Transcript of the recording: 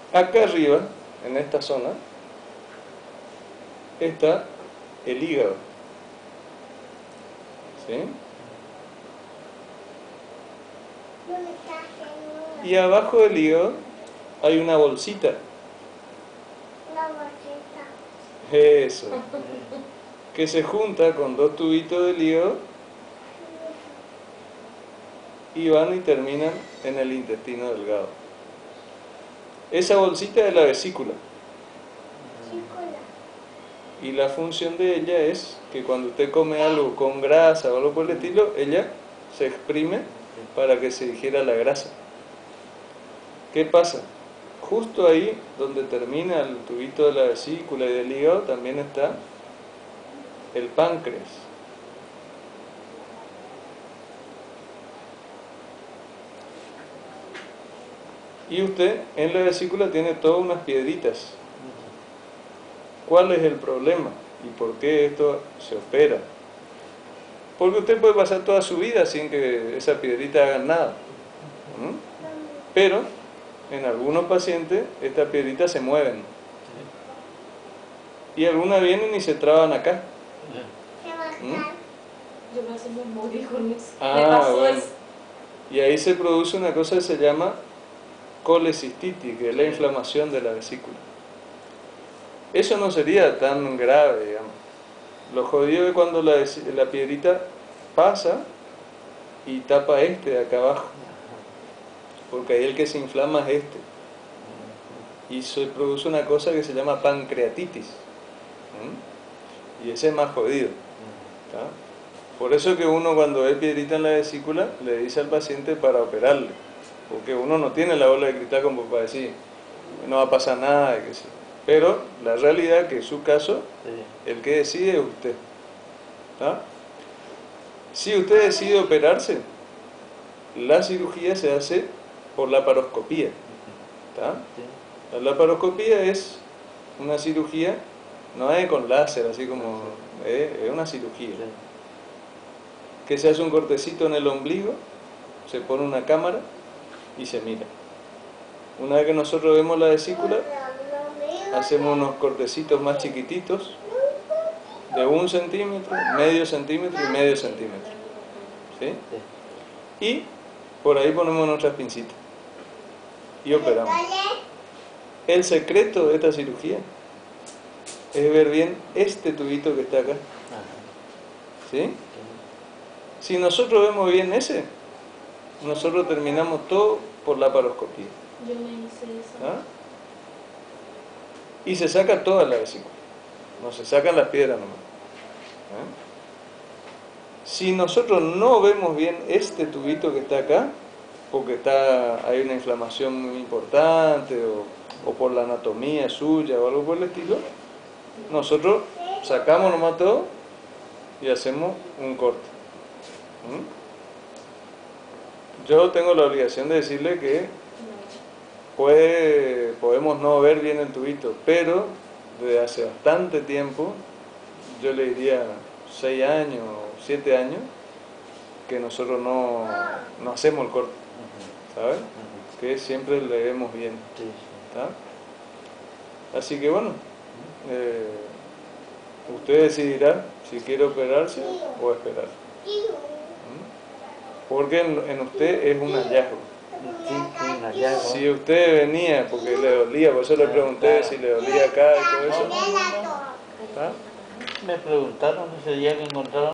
Acá arriba, en esta zona, está el hígado. ¿Sí? Y abajo del hígado hay una bolsita. Una bolsita. Eso. Que se junta con dos tubitos del hígado y van y terminan en el intestino delgado. Esa bolsita es la vesícula. Y la función de ella es que cuando usted come algo con grasa o algo por el estilo, ella se exprime para que se digiera la grasa. ¿Qué pasa? Justo ahí donde termina el tubito de la vesícula y del hígado también está el páncreas. Y usted en la vesícula tiene todas unas piedritas. ¿Cuál es el problema? ¿Y por qué esto se opera? Porque usted puede pasar toda su vida sin que esa piedrita haga nada. Pero en algunos pacientes estas piedritas se mueven. Y algunas vienen y se traban acá. Yo me hace morir con eso. Me pasó eso. Y ahí se produce una cosa que se llama colecistitis, que es la inflamación de la vesícula. Eso no sería tan grave, digamos. Lo jodido es cuando la piedrita pasa y tapa de acá abajo. Porque ahí el que se inflama es y se produce una cosa que se llama pancreatitis. Y ese es más jodido. ¿Tá? Por eso que uno cuando ve piedrita en la vesícula le dice al paciente para operarle. Porque uno no tiene la bola de cristal como para decir no va a pasar nada. Pero la realidad es que en su caso el que decide es usted. ¿Tá? Si usted decide operarse, la cirugía se hace por laparoscopía. ¿Tá? La laparoscopía es una cirugía, no es con láser, así como es una cirugía. Que se hace un cortecito en el ombligo, se pone una cámara y se mira. Una vez que nosotros vemos la vesícula, hacemos unos cortecitos más chiquititos, de 1 centímetro, medio centímetro y medio centímetro. ¿Sí? Y por ahí ponemos nuestras pincitas y operamos. El secreto de esta cirugía es ver bien este tubito que está acá. ¿Sí? Si nosotros vemos bien ese, nosotros terminamos todo por laparoscopía. Yo me hice eso. ¿Ah? Y se saca toda la vesícula, no se sacan las piedras nomás. Si nosotros no vemos bien este tubito que está acá, porque hay una inflamación muy importante o por la anatomía suya o algo por el estilo, nosotros sacamos nomás todo y hacemos un corte. Yo tengo la obligación de decirle que podemos no ver bien el tubito, pero desde hace bastante tiempo, yo le diría 6 años, 7 años, que nosotros no hacemos el corte, ¿sabes? Que siempre le vemos bien. ¿Tá? Así que bueno, usted decidirá si quiere operarse o esperar. Porque en usted es un hallazgo. Si usted venía porque le dolía, por eso le pregunté si le dolía acá y todo eso. Me preguntaron ese día que encontraron